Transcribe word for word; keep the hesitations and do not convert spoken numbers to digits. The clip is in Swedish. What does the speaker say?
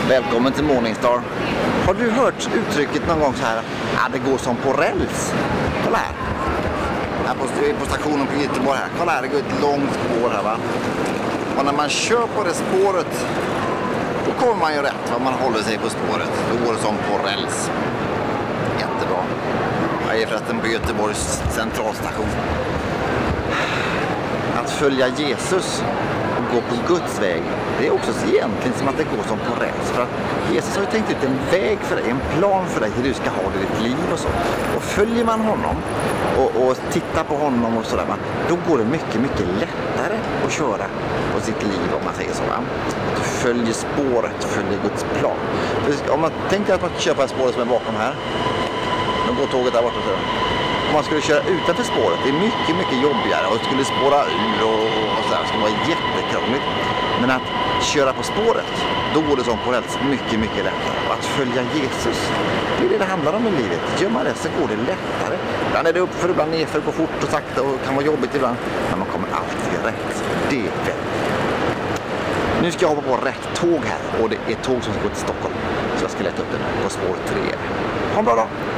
Välkommen till Morningstar. Har du hört uttrycket någon gång så här? Ja, det går som på räls. Kolla här. Här på, på stationen på Göteborg här. Kolla här, det går ett långt spår här, va. Och när man kör på det spåret, då kommer man ju rätt, va? Man håller sig på spåret. Då går det som på räls. Jättebra. Jag är förresten på Göteborgs centralstation. Att följa Jesus och gå på Guds väg, det är också egentligen som att det går som på räls. För att Jesus har ju tänkt ut en väg för dig, en plan för dig hur du ska ha det i ditt liv och så. Och följer man honom och, och tittar på honom och sådär, då går det mycket, mycket lättare att köra på sitt liv, om man säger så. Va? Du följer spåret, följer Guds plan. För om man tänker att man ska köpa spåret som är bakom här, då går tåget där borta. Om man skulle köra utanför spåret, det är mycket, mycket jobbigare och skulle spåra ur och, och så här. Det skulle vara jättekrångligt. Men att köra på spåret, då går det som på räls mycket, mycket lättare. Och att följa Jesus, det är det det handlar om i livet. Gör man det så går det lättare. Ibland är det uppför, ibland nerför, går fort och sakta och kan vara jobbigt ibland. Men man kommer alltid rätt. Det är väldigt. Nu ska jag hoppa på rätt tåg här och det är tåg som ska gå till Stockholm. Så jag ska leta upp den på spår tre. Ha en bra dag!